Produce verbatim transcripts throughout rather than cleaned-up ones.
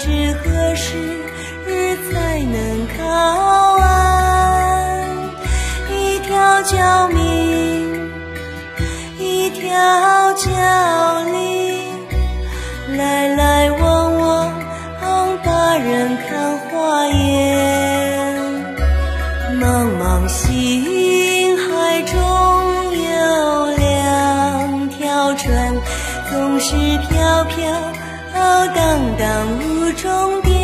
知何时才能靠岸。一条教明，一条教理，来来往往把人看花颜。茫茫星海中有两条船，总是飘飘荡荡无终点。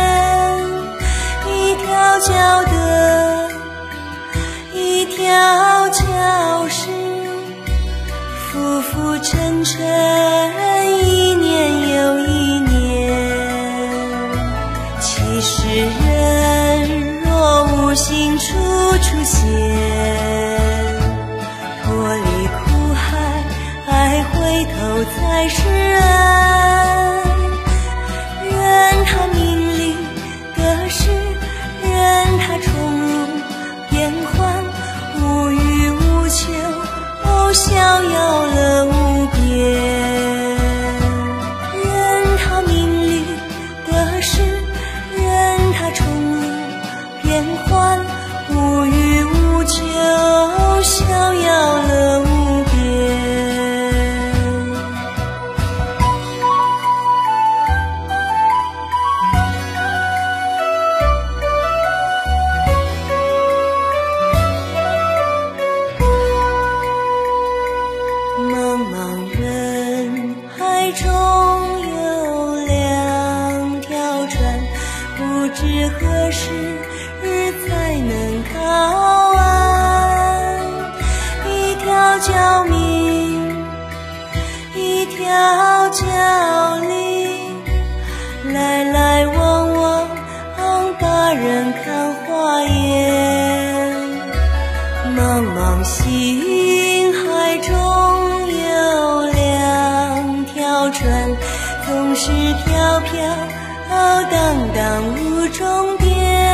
一条教德，一条教实，浮浮沉沉，一年又一年。其实人若无心处处险，脱离苦海，爱回头才是岸。任他名利得失，任他宠辱变幻，无欲无求，哦，逍遥乐无边。任他名利得失，任他宠辱变幻，无欲无求，逍遥乐无边。茫茫人海中有两条船，不知何时才能靠岸。一条教明，一条教理，来来往往把人看花颜。茫茫星海中有两条船，总是飘飘荡荡无终点。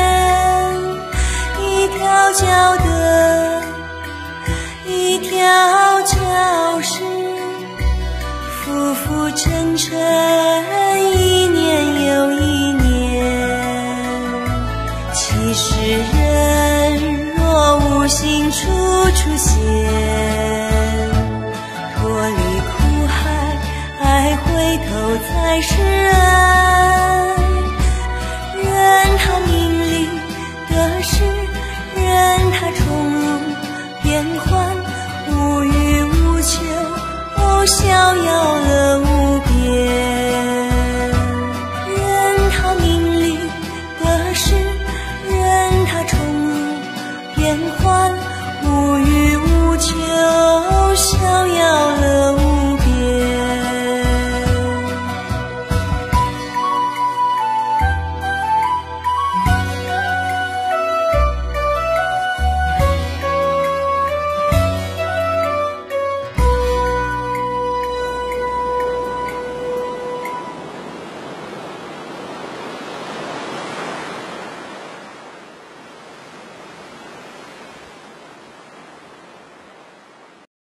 一条教德，一条教实，浮浮沉沉，一年又一年。其实人若无心处处险，脱离苦海，爱回头才是岸。